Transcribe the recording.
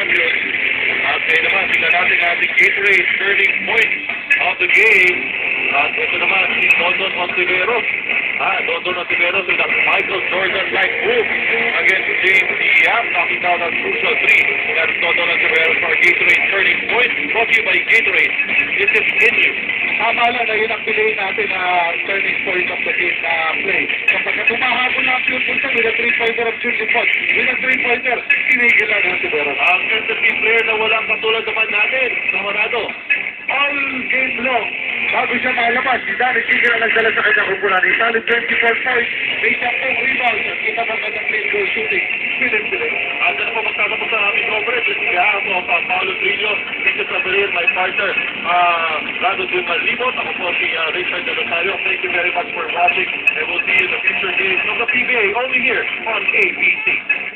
Andres. At kaya naman, tingnan natin ang ating Gatorade turning point of the game. At ito naman, si Dondon Ontiveros. Dondon Ontiveros with a Michael Jordan-like move against James Diaz, knocking down a crucial three. That's Dondon Ontiveros for Gatorade turning point. Brought to you by Gatorade. It is in you. Tama lang na yun ang piliin natin na turning point of the game na play. Kapag tumahabol na ang pure punta with a 3-pointer of shooting point, with a 3-pointer, tinigil lang ang Tiberos. Ang sensitive player na walang katulad naman natin, Zamarado. All game long, bago siya malabas, si Danny Tigre ang nagdala sa kanyang kumpulan. Solid 24 points, may 10 rebounds, at kita pa ng clean goal shooting. Pilit-pilit. At ano po magtatapos sa aming coverage? Kaya ako, Paolo Trillo, Mr. Sabarir, my partner, Rado Jun Malibot. Ako po si Richard De Rosario. Thank you very much for watching, and we'll see you in the future games of the PBA, only here on ABC.